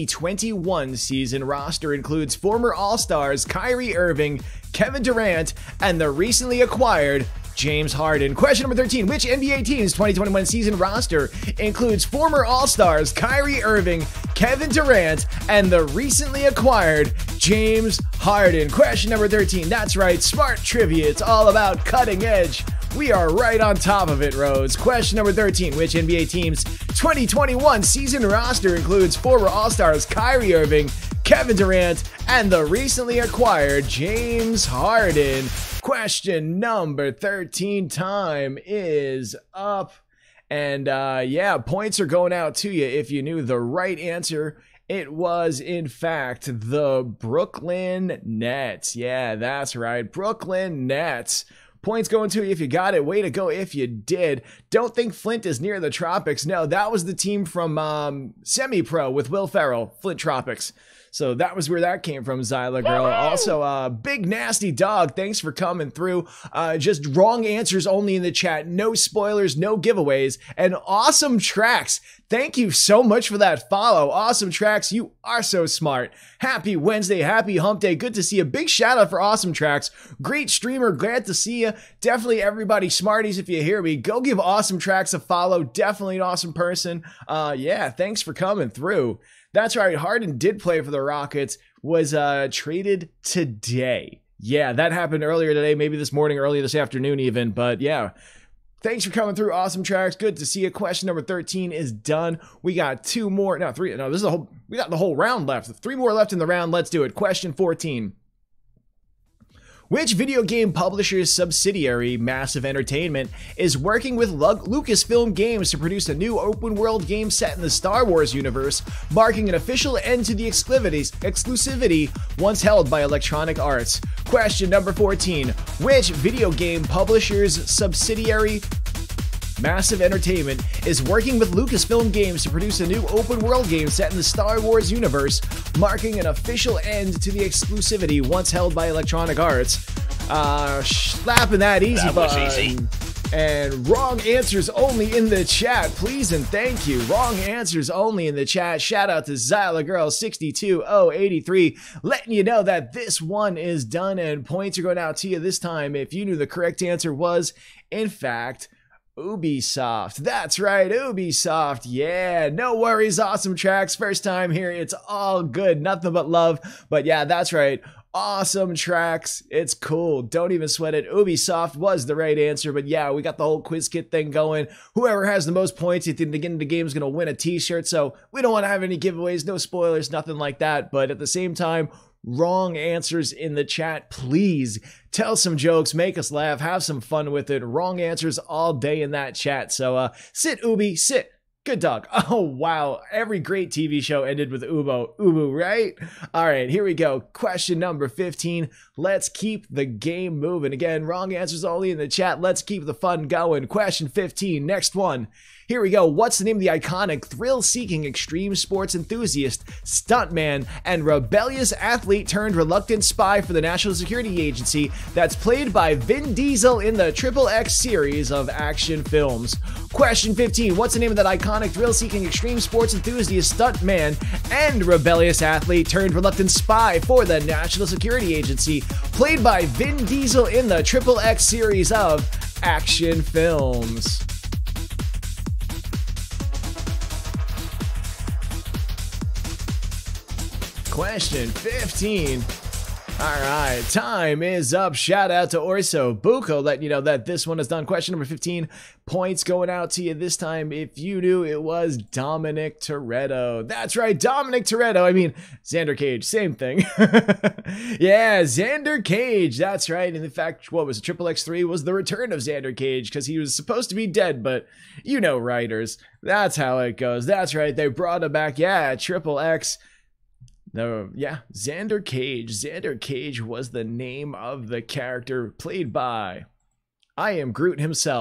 2021 season roster includes former All-Stars Kyrie Irving, Kevin Durant, and the recently acquired James Harden? Question number 13. Which NBA team's 2021 season roster includes former All-Stars Kyrie Irving, Kevin Durant, and the recently acquired James Harden? Question number 13. That's right, Smart Trivia. It's all about cutting edge. We are right on top of it, Rose. Question number 13. Which NBA team's 2021 season roster includes former All-Stars Kyrie Irving, Kevin Durant, and the recently acquired James Harden? Question number 13. Time is up. And yeah, points are going out to you if you knew the right answer. It was, in fact, the Brooklyn Nets. Yeah, that's right. Brooklyn Nets. Points going to you if you got it. Way to go if you did. Don't think Flint is near the tropics. No, that was the team from Semi-Pro with Will Ferrell, Flint Tropics. So that was where that came from, Zyla Girl. Also, Big Nasty Dog, thanks for coming through. Just wrong answers only in the chat. No spoilers, no giveaways. And Awesome Tracks, thank you so much for that follow. Awesome Tracks, you are so smart. Happy Wednesday, happy hump day. Good to see you. Big shout out for Awesome Tracks. Great streamer, glad to see you. Definitely everybody, Smarties, if you hear me, go give Awesome Tracks a follow. Definitely an awesome person. Yeah, thanks for coming through. That's right, Harden did play for the Rockets, was traded today. Yeah, that happened earlier today, maybe this morning, early this afternoon even, but yeah. Thanks for coming through, Awesome Tracks. Good to see you. Question number 13 is done. We got two more, no, three, no, this is we got the whole round left. 3 more left in the round. Let's do it. Question 14. Which video game publisher's subsidiary, Massive Entertainment, is working with Lucasfilm Games to produce a new open-world game set in the Star Wars universe, marking an official end to the exclusivity once held by Electronic Arts? Question number 14. Which video game publisher's subsidiary, Massive Entertainment, is working with Lucasfilm Games to produce a new open-world game set in the Star Wars universe, marking an official end to the exclusivity once held by Electronic Arts? Slapping that easy button. Easy. And wrong answers only in the chat, please and thank you. Wrong answers only in the chat. Shout out to Zyla Girl 62083, letting you know that this one is done and points are going out to you this time if you knew the correct answer was, in fact, Ubisoft. That's right, Ubisoft. Yeah, no worries, Awesome Tracks. First time here, it's all good, nothing but love. But yeah, that's right, Awesome Tracks. It's cool, don't even sweat it. Ubisoft was the right answer, but yeah, we got the whole quiz kit thing going. Whoever has the most points at the beginning of the game is going to win a t-shirt, so we don't want to have any giveaways, no spoilers, nothing like that. But at the same time, wrong answers in the chat, please tell some jokes, make us laugh, have some fun with it. Wrong answers all day in that chat. So sit, Ubi, sit. Good dog. Oh, wow. Every great TV show ended with Ubu, right? All right, here we go. Question number 15. Let's keep the game moving. Again, wrong answers only in the chat. Let's keep the fun going. Question 15. Next one. Here we go. What's the name of the iconic, thrill-seeking, extreme sports enthusiast, stuntman, and rebellious athlete turned reluctant spy for the National Security Agency that's played by Vin Diesel in the XXX series of action films? Question 15. What's the name of that iconic, thrill-seeking, extreme sports enthusiast, stuntman, and rebellious athlete turned reluctant spy for the National Security Agency, played by Vin Diesel in the XXX series of action films? Question 15. All right, time is up. Shout out to Orso Buko, letting you know that this one is done. Question number 15. Points going out to you this time if you knew it was Dominic Toretto. That's right, Dominic Toretto. I mean, Xander Cage, same thing. Yeah, Xander Cage. That's right. And in fact, what was it? XXX3 was the return of Xander Cage because he was supposed to be dead, but you know, writers. That's how it goes. That's right. They brought him back. Yeah, XXX. No, yeah, Xander Cage. Xander Cage was the name of the character played by I Am Groot himself,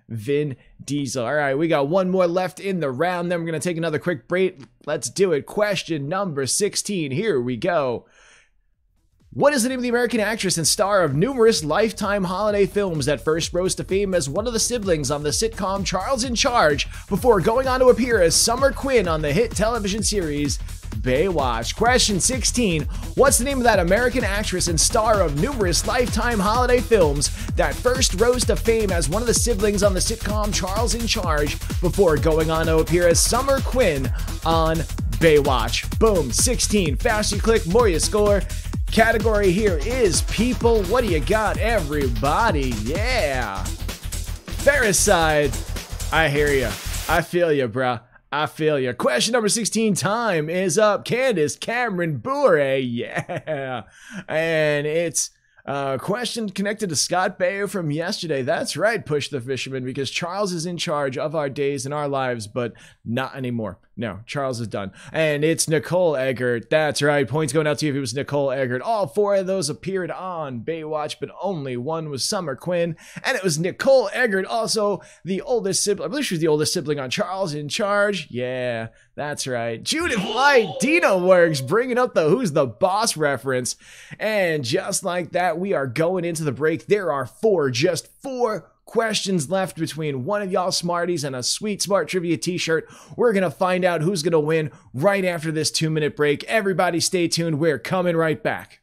Vin Diesel. All right, we got one more left in the round. Then we're going to take another quick break. Let's do it. Question number 16. Here we go. What is the name of the American actress and star of numerous Lifetime holiday films that first rose to fame as one of the siblings on the sitcom Charles in Charge before going on to appear as Summer Quinn on the hit television series Baywatch? Question 16. What's the name of that American actress and star of numerous Lifetime holiday films that first rose to fame as one of the siblings on the sitcom Charles in Charge before going on to appear as Summer Quinn on Baywatch? Boom. 16. Faster you click, more you score. Category here is people. What do you got, everybody? Yeah. Ferricide. I hear you. I feel you, bruh. I feel you. Question number 16. Time is up. Candace Cameron Bure. Yeah. And it's a question connected to Scott Baio from yesterday. That's right, Push the Fisherman, because Charles is in charge of our days and our lives, but not anymore. No, Charles is done. And it's Nicole Eggert. That's right. Points going out to you if it was Nicole Eggert. All four of those appeared on Baywatch, but only one was Summer Quinn. And it was Nicole Eggert, also the oldest sibling. I believe she was the oldest sibling on Charles in Charge. Yeah, that's right. Judith Light, Dino Works, bringing up the Who's the Boss reference. And just like that, we are going into the break. There are just four questions left between one of y'all smarties and a sweet Smart Trivia t-shirt. We're going to find out who's going to win right after this 2-minute break. Everybody stay tuned. We're coming right back.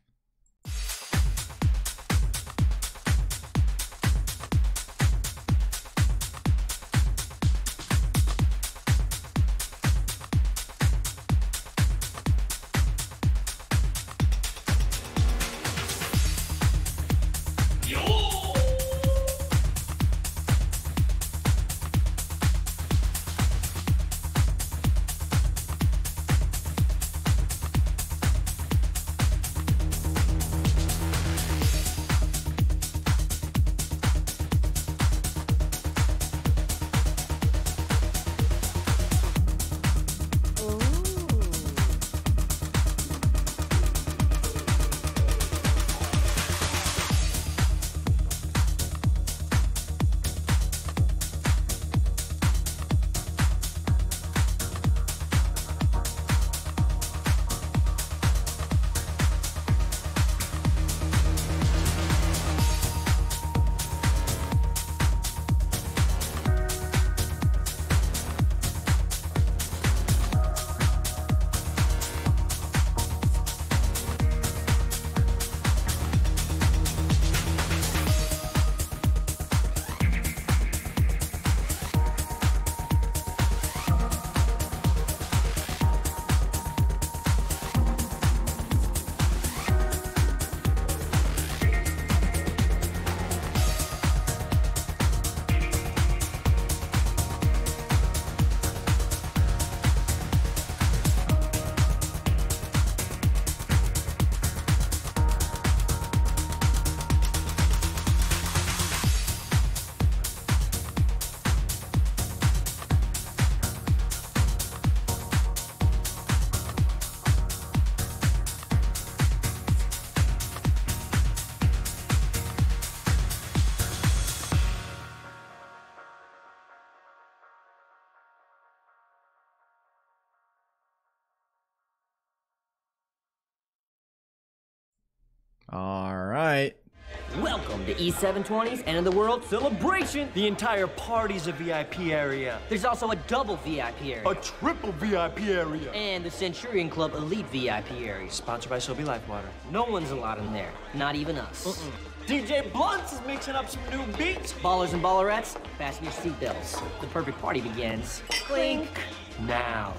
All right. Welcome to E720's End of the World Celebration. The entire party's a VIP area. There's also a double VIP area. A triple VIP area. And the Centurion Club Elite VIP area. Sponsored by Sobe Lifewater. No one's allowed in there. Not even us. DJ Blunts is mixing up some new beats. Ballers and ballerettes, fasten your seatbelts. The perfect party begins. Clink. Now.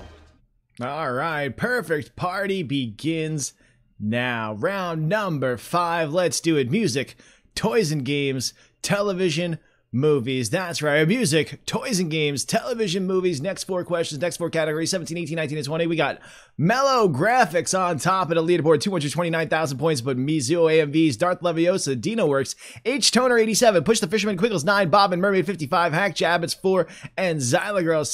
All right. Perfect party begins now. Round number 5. Let's do it. Music, toys and games, television, movies. That's right. Music, toys and games, television, movies. Next 4 questions, next 4 categories, 17, 18, 19, and 20. We got Mellow Graphics on top of the leaderboard, 229,000 points, but Mizuo AMVs, Darth Leviosa, Dino Works, H Toner 87, Push the Fisherman, Quiggles 9, Bob and Mermaid 55, Hack Jabbits 4, and Zyla Girl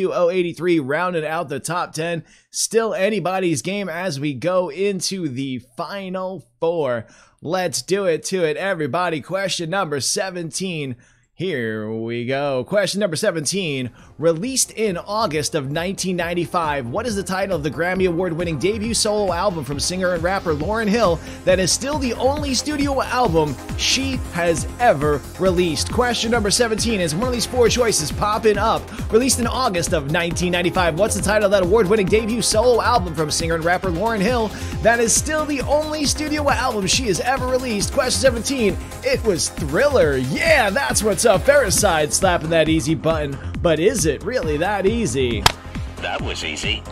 62083 rounded out the top 10. Still anybody's game as we go into the final 4. Let's do it to it, everybody. Question number 17. Here we go. Question number 17. Released in August of 1995, what is the title of the Grammy Award-winning debut solo album from singer and rapper Lauryn Hill that is still the only studio album she has ever released? Question number 17 is one of these four choices popping up. Released in August of 1995, what's the title of that award-winning debut solo album from singer and rapper Lauryn Hill that is still the only studio album she has ever released? Question 17, it was Thriller. Yeah, that's what's up. Ferricide slapping that easy button. But is it really that easy? That was easy.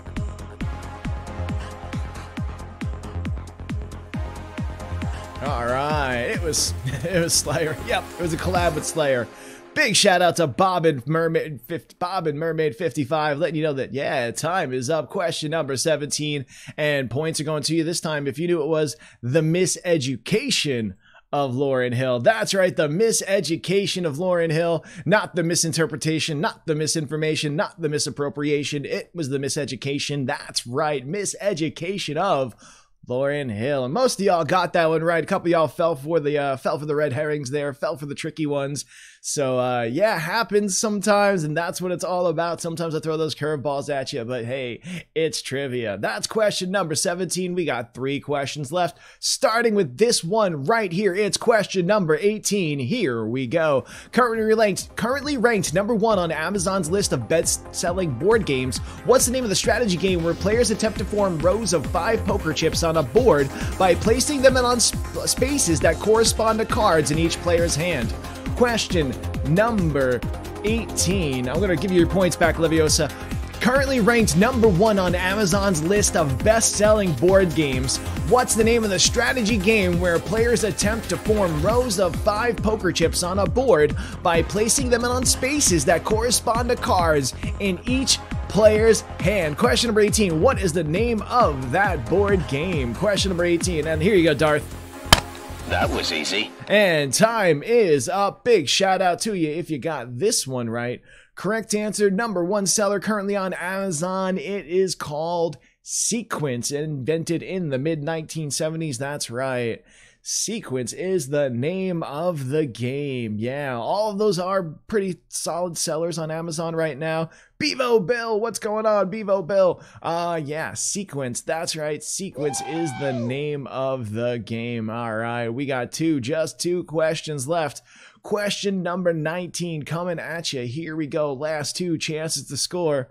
All right, it was Slayer. Yep, it was a collab with Slayer. Big shout out to Bob and Mermaid 55, letting you know that, yeah, time is up. Question number 17, and points are going to you this time if you knew it was the Miseducation of Lauryn Hill. That's right, the Miseducation of Lauryn Hill, not the misinterpretation, not the misinformation, not the misappropriation. It was the Miseducation. That's right, Miseducation of Lauryn Hill. And most of y'all got that one right. A couple of y'all fell for the red herrings there, fell for the tricky ones. So yeah, happens sometimes, and that's what it's all about. Sometimes I throw those curveballs at you, but hey, it's trivia. That's question number 17. We got 3 questions left, starting with this one right here. It's question number 18. Here we go. Currently ranked number 1 on Amazon's list of best-selling board games. What's the name of the strategy game where players attempt to form rows of 5 poker chips on a board by placing them on spaces that correspond to cards in each player's hand? Question number 18. I'm going to give you your points back, Leviosa. Currently ranked number 1 on Amazon's list of best-selling board games. What's the name of the strategy game where players attempt to form rows of 5 poker chips on a board by placing them on spaces that correspond to cards in each player's hand? Question number 18. What is the name of that board game? Question number 18. And here you go, Darth. That was easy. And time is up. Big shout out to you if you got this one right. Correct answer, number 1 seller currently on Amazon. It is called Sequence, invented in the mid-1970s. That's right. Sequence is the name of the game. Yeah, all of those are pretty solid sellers on Amazon right now. Bevo Bill, what's going on, Bevo Bill? Yeah, Sequence, that's right. Sequence is the name of the game. All right, we got just 2 questions left. Question number 19 coming at you. Here we go. Last 2 chances to score.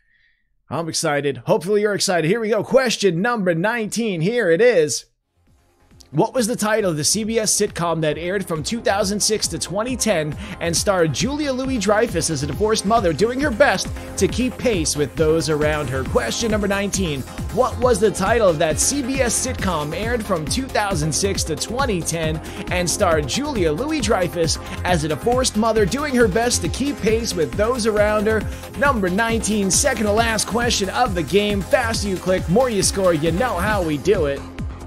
I'm excited. Hopefully you're excited. Here we go. Question number 19. Here it is. What was the title of the CBS sitcom that aired from 2006 to 2010 and starred Julia Louis-Dreyfus as a divorced mother doing her best to keep pace with those around her? Question number 19. What was the title of that CBS sitcom aired from 2006 to 2010 and starred Julia Louis-Dreyfus as a divorced mother doing her best to keep pace with those around her? Number 19, second to last question of the game. Faster you click, more you score. You know how we do it.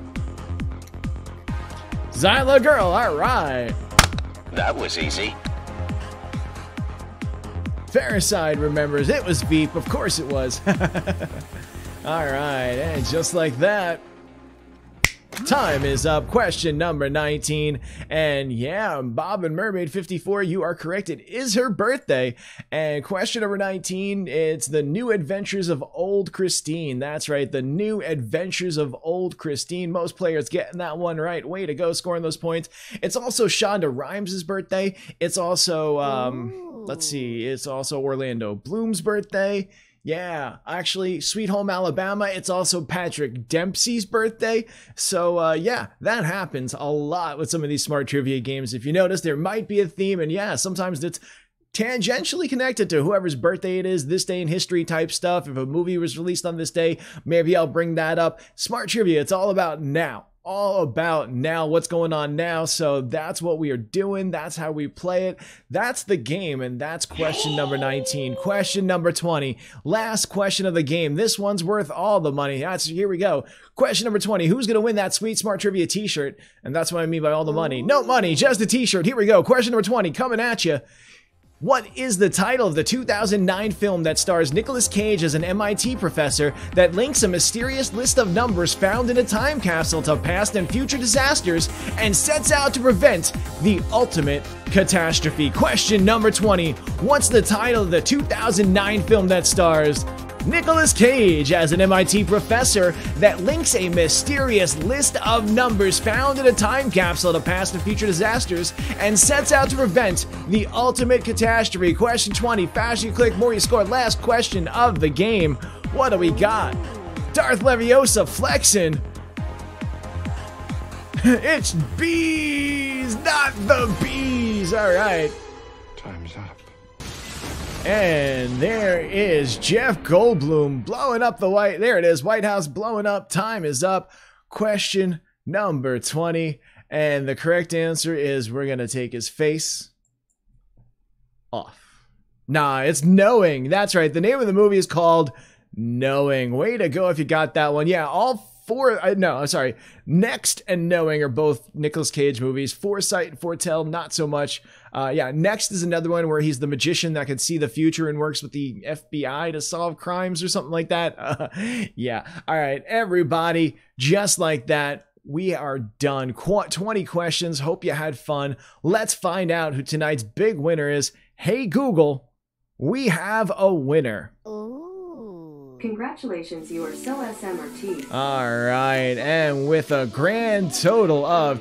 Zyla Girl, all right. That was easy. Faricide remembers it was Veep. Of course it was. All right, and just like that, time is up. Question number 19. And yeah, Bob and Mermaid 54, you are correct. It is her birthday. And question number 19, it's The New Adventures of Old Christine. That's right, The New Adventures of Old Christine. Most players getting that one right. Way to go, scoring those points. It's also Shonda Rhimes' birthday. It's also, let's see, it's also Orlando Bloom's birthday. Yeah, actually, Sweet Home Alabama, it's also Patrick Dempsey's birthday. So, yeah, that happens a lot with some of these smart trivia games. If you notice, there might be a theme, and yeah, sometimes it's tangentially connected to whoever's birthday it is, this day in history type stuff. If a movie was released on this day, maybe I'll bring that up. Smart trivia, it's all about now. All about now, what's going on now. So that's what we are doing. That's how we play it. That's the game, and that's question number 19. Question number 20, last question of the game. This one's worth all the money. Here we go. Question number 20, who's going to win that sweet Smart Trivia t-shirt? And that's what I mean by all the money. No money, just a t-shirt. Here we go. Question number 20 coming at you. What is the title of the 2009 film that stars Nicolas Cage as an MIT professor that links a mysterious list of numbers found in a time capsule to past and future disasters and sets out to prevent the ultimate catastrophe? Question number 20. What's the title of the 2009 film that stars Nicolas Cage as an MIT professor that links a mysterious list of numbers found in a time capsule to past and future disasters and sets out to prevent the ultimate catastrophe? Question 20. Faster you click, more you score. Last question of the game. What do we got? Darth Leviosa flexing. It's bees, not the bees. All right. Time's up. And there is Jeff Goldblum blowing up the White. There it is. White House blowing up. Time is up. Question number 20. And the correct answer is we're going to take his face off. Nah, it's Knowing. That's right. The name of the movie is called Knowing. Way to go if you got that one. Yeah, all four. No, I'm sorry. Next and Knowing are both Nicolas Cage movies. Foresight and Foretell, not so much. Yeah, Next is another one where he's the magician that can see the future and works with the FBI to solve crimes or something like that. Yeah. All right, everybody, just like that, we are done. 20 questions. Hope you had fun. Let's find out who tonight's big winner is. Hey, Google, we have a winner. Congratulations, you are so SMRT. All right, and with a grand total of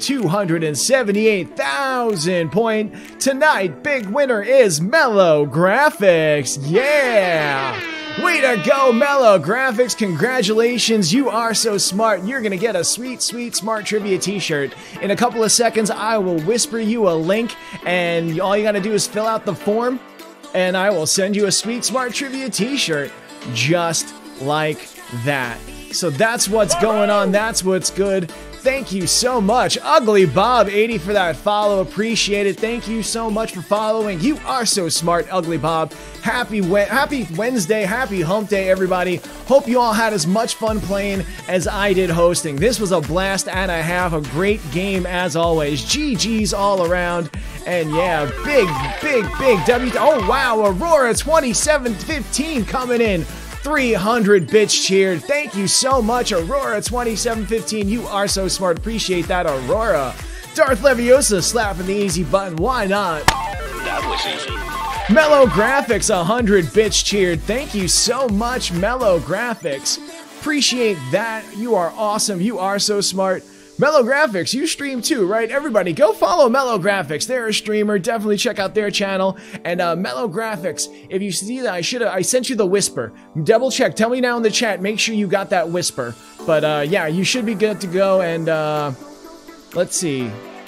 278,000 points, tonight big winner is Mellow Graphics. Yeah! Way to go, Mellow Graphics. Congratulations, you are so smart. You're gonna get a sweet, sweet Smart Trivia t-shirt. In a couple of seconds, I will whisper you a link, and all you gotta do is fill out the form, and I will send you a sweet Smart Trivia t-shirt. Just like that. So that's what's going on. That's what's good. Thank you so much, Ugly Bob 80, for that follow. Appreciate it. Thank you so much for following. You are so smart, Ugly Bob. Happy Wednesday. Happy hump day, everybody. Hope you all had as much fun playing as I did hosting. This was a blast and a half. A great game as always. GG's all around. And yeah, big W. Oh, wow. Aurora 2715 coming in. 300 bits cheered. Thank you so much, Aurora 2715. You are so smart. Appreciate that, Aurora. Darth Leviosa slapping the easy button. Why not? That was easy. Mellow Graphics 100 bits cheered. Thank you so much, Mellow Graphics. Appreciate that. You are awesome. You are so smart. Mellow Graphics, you stream too, right? Everybody, go follow Mellow Graphics. They're a streamer. Definitely check out their channel. And Mellow Graphics, if you see that, I sent you the whisper. Double check. Tell me now in the chat. Make sure you got that whisper. But yeah, you should be good to go. And let's see.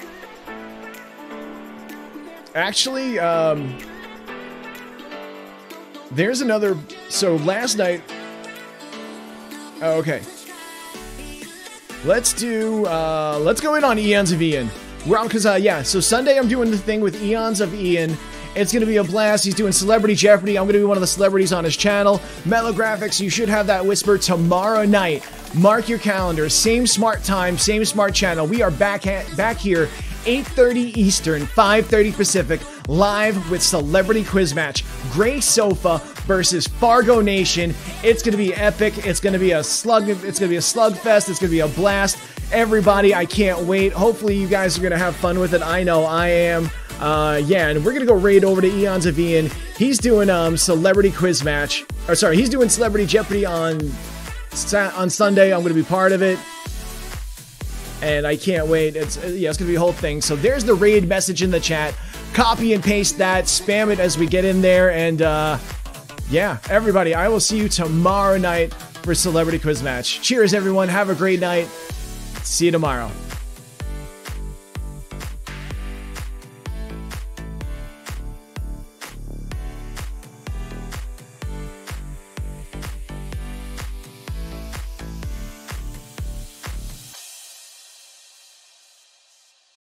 Actually, there's another. So last night. Oh, okay. Let's go in on Eons of Ian. Yeah, so Sunday I'm doing the thing with Eons of Ian. It's going to be a blast. He's doing Celebrity Jeopardy. I'm going to be one of the celebrities on his channel. Mellow Graphics, you should have that whisper tomorrow night. Mark your calendar. Same smart time, same smart channel. We are back here, 8:30 Eastern, 5:30 Pacific, live with Celebrity Quiz Match. Gray Sofa versus Fargo Nation. It's going to be epic. It's going to be a slugfest. It's going to be a blast. Everybody, I can't wait. Hopefully you guys are going to have fun with it. I know I am. Yeah, and we're going to go right over to Eons of Ian. He's doing Celebrity Quiz Match. Or sorry, he's doing Celebrity Jeopardy on Sunday. I'm going to be part of it. And I can't wait. It's going to be a whole thing. So there's the raid message in the chat. Copy and paste that. Spam it as we get in there. And yeah, everybody, I will see you tomorrow night for Celebrity Quiz Match. Cheers, everyone. Have a great night. See you tomorrow.